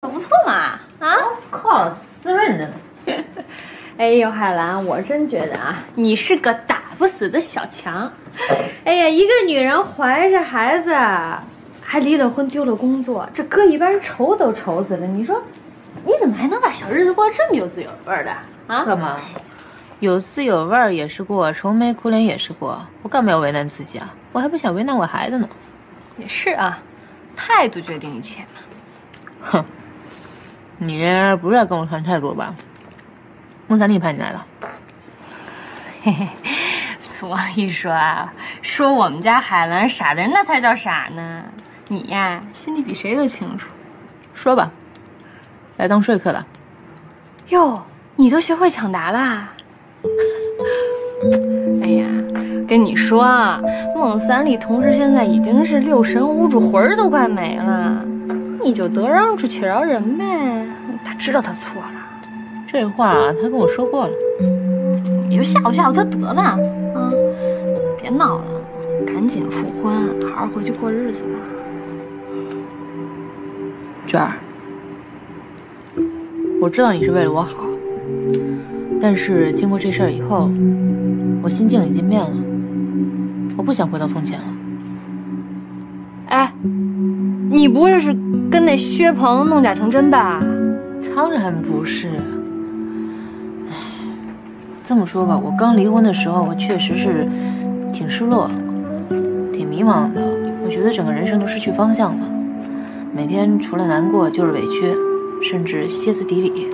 不错嘛，啊 ？Of course， 滋润着呢。 哎呦，海兰，我真觉得啊，你是个打不死的小强。哎呀，一个女人怀着孩子，还离了婚丢了工作，这搁一般人愁都愁死了。你说，你怎么还能把小日子过得这么有滋有味的啊？ 干嘛？有滋有味也是过，愁眉苦脸也是过。我干嘛要为难自己啊？我还不想为难我孩子呢。 也是啊，态度决定一切嘛。 哼，你不是要跟我谈态度吧？孟三立派你来了。 嘿嘿，所以说啊，说我们家海兰傻的人，那才叫傻呢。你呀，心里比谁都清楚。 说吧，来当说客的。 哟，你都学会抢答啦？哎呀，跟你说啊，孟三立同志现在已经是六神无主，魂儿都快没了。你就得让出且饶人呗，他知道他错了。 这话啊，他跟我说过了。 你就吓唬吓唬他得了啊！别闹了，赶紧复婚，好好回去过日子吧。 娟儿，我知道你是为了我好，但是经过这事儿以后，我心境已经变了，我不想回到从前了。 哎，你不会是跟那薛鹏弄假成真吧？ 当然不是。这么说吧，我刚离婚的时候，我确实是挺失落、挺迷茫的。我觉得整个人生都失去方向了，每天除了难过就是委屈，甚至歇斯底里。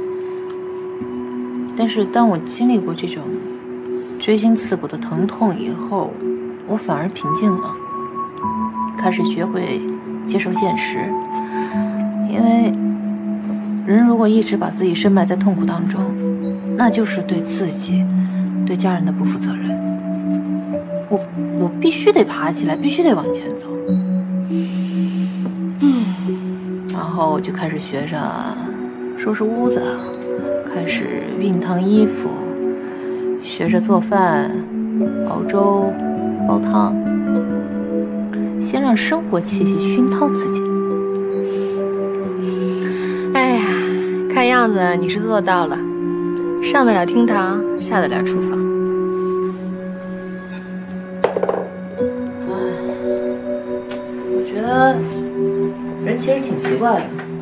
但是当我经历过这种锥心刺骨的疼痛以后，我反而平静了，开始学会接受现实。因为人如果一直把自己深埋在痛苦当中，那就是对自己、对家人的不负责任。我必须得爬起来，必须得往前走。然后我就开始学着收拾屋子，开始熨烫衣服，学着做饭、熬粥、煲汤，先让生活气息熏陶自己。 哎呀，看样子你是做到了。上得了厅堂，下得了厨房。 我觉得人其实挺奇怪的。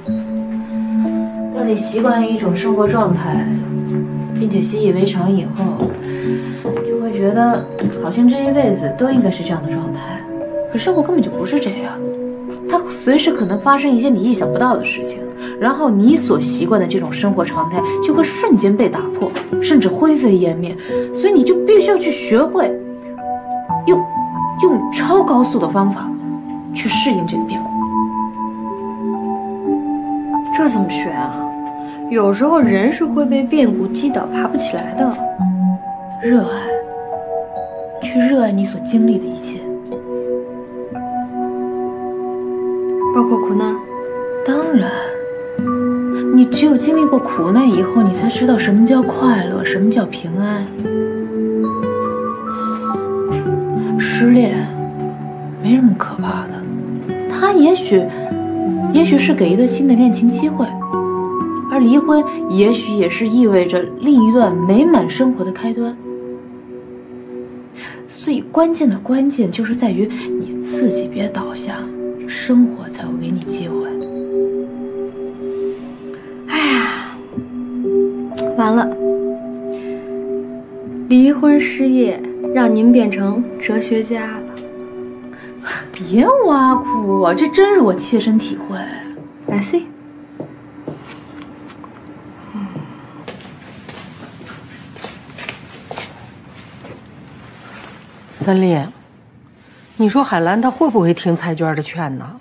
当你习惯了一种生活状态，并且习以为常以后，就会觉得好像这一辈子都应该是这样的状态。可生活根本就不是这样，它随时可能发生一些你意想不到的事情。然后你所习惯的这种生活常态就会瞬间被打破，甚至灰飞烟灭，所以你就必须要去学会用超高速的方法去适应这个变故。 这怎么学啊？有时候人是会被变故击倒，爬不起来的。 热爱，去热爱你所经历的一切， 包括苦难。 当然。你只有经历过苦难以后，你才知道什么叫快乐，什么叫平安。失恋没什么可怕的，它也许是给一段新的恋情机会，而离婚也许也是意味着另一段美满生活的开端。所以关键的关键就是在于你自己别倒下，生活才会给你机会。 完了，离婚失业让您变成哲学家了。 别挖苦我，这真是我切身体会。 I see。 三丽，你说海兰她会不会听蔡娟的劝呢？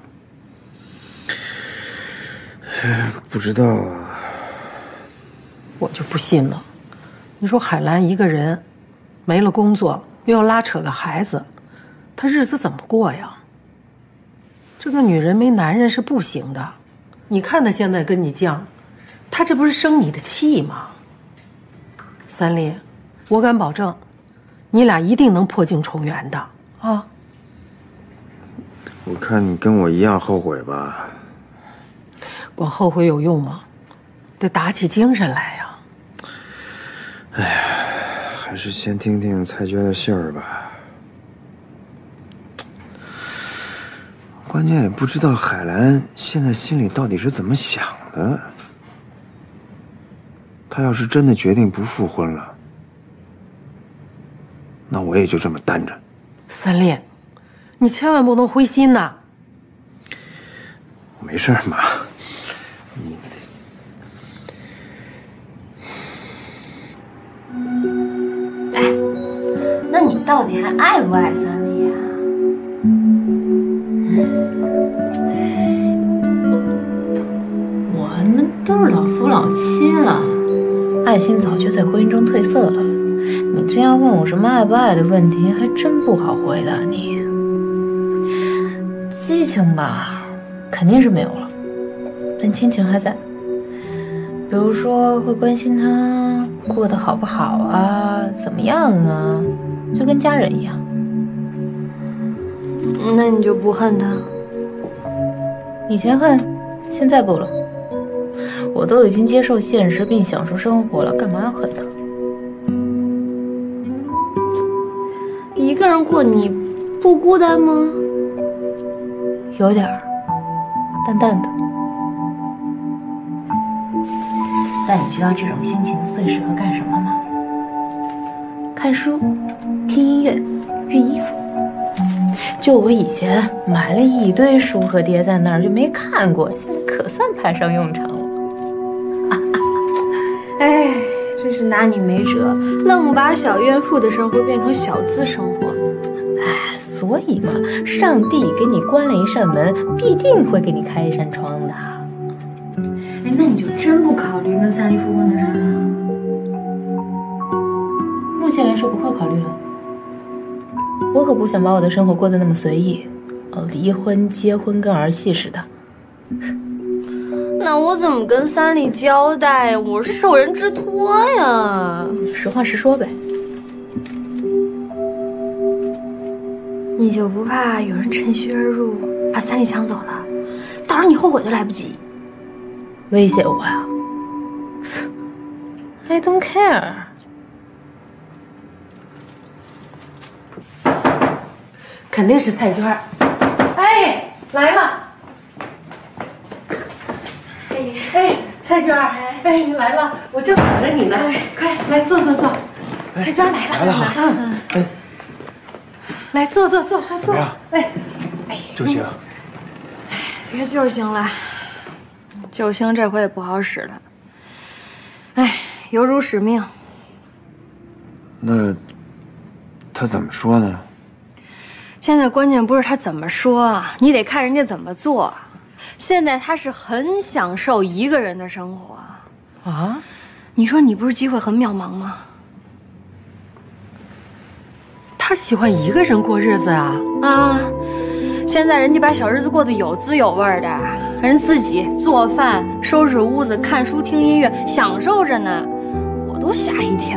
不知道啊。 我就不信了。你说海兰一个人，没了工作，又要拉扯个孩子，她日子怎么过呀？这个女人没男人是不行的。你看她现在跟你犟，她这不是生你的气吗？三丽，我敢保证，你俩一定能破镜重圆的啊！ 我看你跟我一样后悔吧。 光后悔有用吗？得打起精神来呀。 哎呀，还是先听听蔡娟的信儿吧。关键也不知道海兰现在心里到底是怎么想的。她要是真的决定不复婚了，那我也就这么担着。 三烈，你千万不能灰心呐。 没事，妈。 哎，那你到底还爱不爱三丽呀？ 我们都是老夫老妻了，爱情早就在婚姻中褪色了。你真要问我什么爱不爱的问题，还真不好回答你。激情吧，肯定是没有了，但亲情还在。比如说会关心他过得好不好啊，怎么样啊，就跟家人一样。 那你就不恨他？ 以前恨，现在不了。我都已经接受现实并享受生活了，干嘛要恨他？ 一个人过你不孤单吗？ 有点儿，淡淡的。但你知道这种心情最适合干什么吗？看书、听音乐、熨衣服。就我以前买了一堆书和碟在那儿就没看过，现在可算派上用场了。 哎，真是拿你没辙，愣把小怨妇的生活变成小资生活。 哎，所以嘛，上帝给你关了一扇门，必定会给你开一扇窗的。 哎，那你就真不考虑跟三丽复婚的事儿了？ 目前来说不会考虑了。我可不想把我的生活过得那么随意，离婚、结婚跟儿戏似的。 那我怎么跟三丽交代？我是受人之托呀。 实话实说呗。 你就不怕有人趁虚而入，把三丽抢走了？到时候你后悔都来不及。 威胁我呀？I don't care。 肯定是蔡娟。哎，来了。哎，蔡娟，哎，你来了，我正等着你呢。快来坐坐坐。蔡娟来了， 来了好。哎， 来坐坐坐， 怎么样？ 哎， 就行。 别救星了，救星这回也不好使了。哎，犹如使命。 那他怎么说呢？ 现在关键不是他怎么说，你得看人家怎么做。现在他是很享受一个人的生活啊。 你说你不是机会很渺茫吗？ 他喜欢一个人过日子啊？ 啊，现在人家把小日子过得有滋有味的，人自己做饭、收拾屋子、看书、听音乐，享受着呢，我都吓一跳。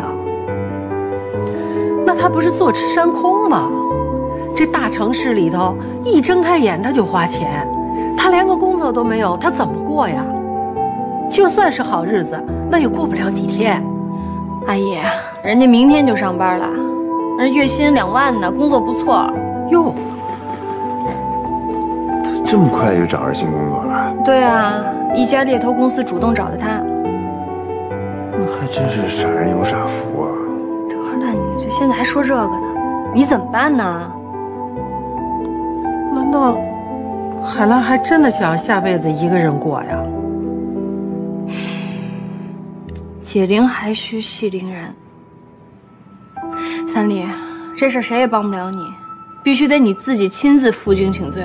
那他不是坐吃山空吗？这大城市里头，一睁开眼他就花钱，他连个工作都没有，他怎么过呀？就算是好日子，那也过不了几天。 阿姨，人家明天就上班了，人月薪2万呢，工作不错。 哟， 他这么快就找着新工作了？ 对啊，一家猎头公司主动找的他。 那还真是傻人有傻福啊！ 得了，你这现在还说这个呢，你怎么办呢？ 难道海兰还真的想下辈子一个人过呀？ 解铃还须系铃人。三丽，这事谁也帮不了你，必须得你自己亲自负荆请罪。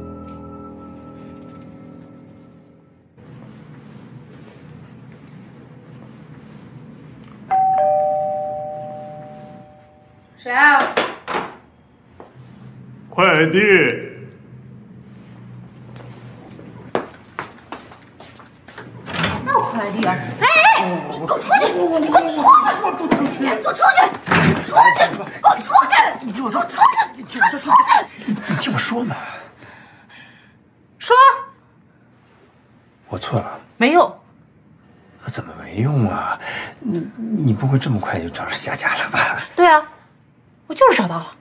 谁啊？ 快递。 快递啊！哎，你给我出去！你给我出去！你给我出去！出去！给我出去！你给我出去！你给我出去！ 你听我说嘛。 说。 我错了。 没有。 那怎么没用啊？你不会这么快就找着下家了吧？ 对啊，我就是找到了。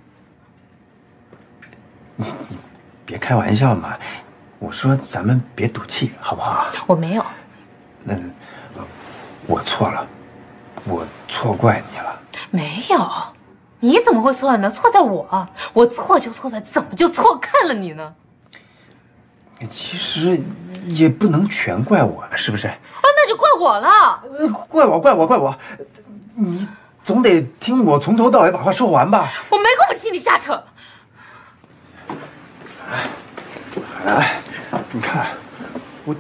你别开玩笑嘛！我说咱们别赌气，好不好？ 我没有。 那我错了，我错怪你了。 没有，你怎么会错呢？错在我，我错就错在怎么就错看了你呢？ 其实也不能全怪我了，是不是？ 啊，那就怪我了。 怪我！你总得听我从头到尾把话说完吧？ 我没工夫听你瞎扯。 海兰，你看，我。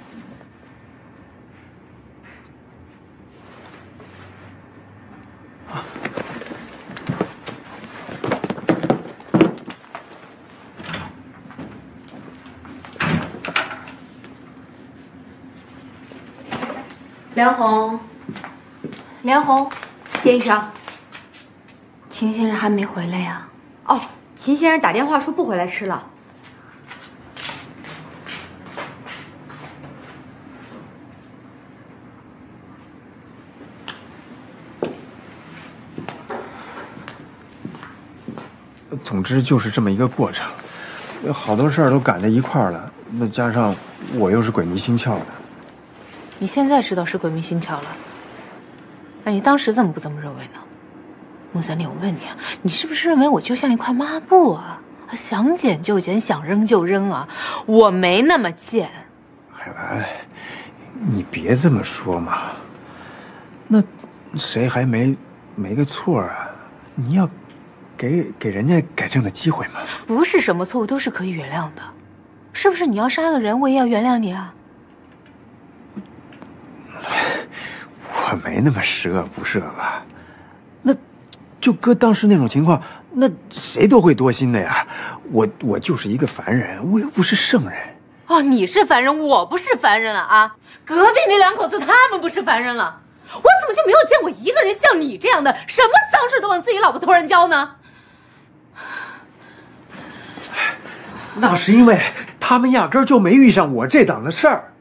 梁红，梁红， 谢医生。 秦先生还没回来呀？ 哦，秦先生打电话说不回来吃了。 总之就是这么一个过程，好多事儿都赶在一块儿了，那加上我又是鬼迷心窍的。 你现在知道是鬼迷心窍了，那你当时怎么不这么认为呢？孟三令，我问你啊，你是不是认为我就像一块抹布啊？想捡就捡，想扔就扔啊？我没那么贱。 海兰，你别这么说嘛，那谁还没个错啊？你要给人家改正的机会嘛。 不是什么错误都是可以原谅的，是不是？你要杀个人，我也要原谅你啊。 我没那么十恶不赦吧？那就搁当时那种情况，那谁都会多心的呀。我就是一个凡人，我又不是圣人。 哦，你是凡人，我不是凡人了啊！隔壁那两口子他们不是凡人了，我怎么就没有见过一个人像你这样的，什么脏事都往自己老婆头上浇呢？ 那是因为他们压根儿就没遇上我这档子事儿。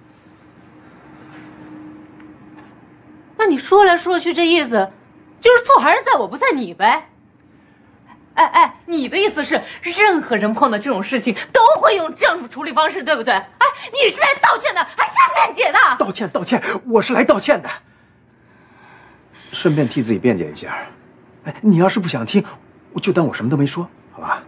那你说来说去，这意思就是错还是在我不在你呗？哎，你的意思是任何人碰到这种事情都会用这样的处理方式，对不对？哎，你是来道歉的还是来辩解的？ 道歉，我是来道歉的，顺便替自己辩解一下。哎，你要是不想听，我就当我什么都没说，好吧？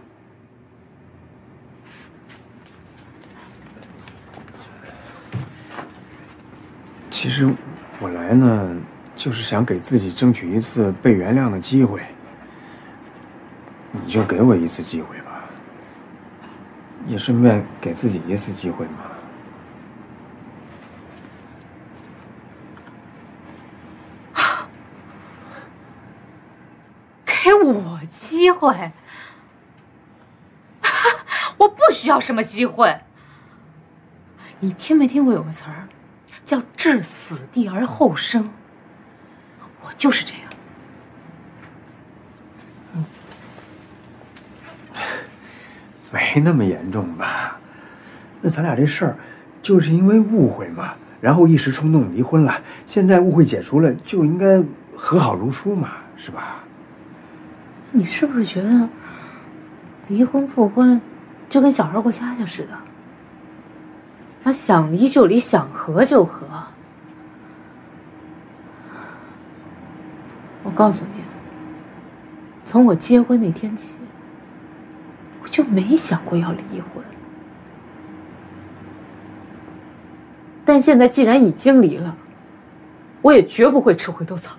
其实我来呢，就是想给自己争取一次被原谅的机会。你就给我一次机会吧，也顺便给自己一次机会嘛。 给我机会？我不需要什么机会。你听没听过有个词儿，叫置死地而后生？我就是这样。 没那么严重吧？那咱俩这事儿，就是因为误会嘛，然后一时冲动离婚了。现在误会解除了，就应该和好如初嘛，是吧？ 你是不是觉得离婚复婚就跟小孩过家家似的？他想离就离，想和就和。我告诉你，从我结婚那天起，我就没想过要离婚。但现在既然已经离了，我也绝不会吃回头草。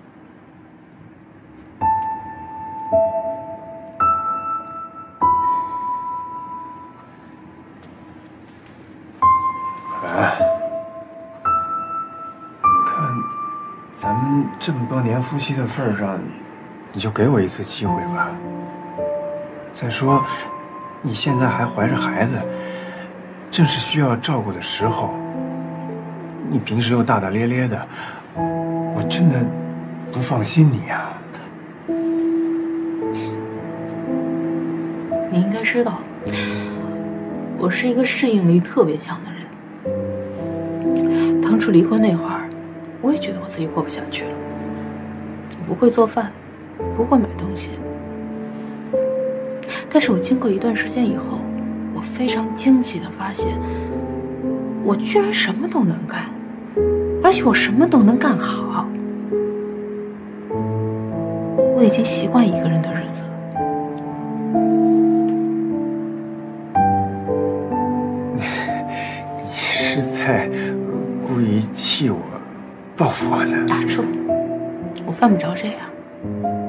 咱们这么多年夫妻的份上，你就给我一次机会吧。再说，你现在还怀着孩子，正是需要照顾的时候。你平时又大大咧咧的，我真的不放心你呀。 你应该知道，我是一个适应力特别强的人。 刚处离婚那会儿，我也觉得我自己过不下去了。我不会做饭，不会买东西，但是我经过一段时间以后，我非常惊奇地发现，我居然什么都能干，而且我什么都能干好。我已经习惯一个人的日子了。 你是在故意气我、报复我呢？ 打住！我犯不着这样。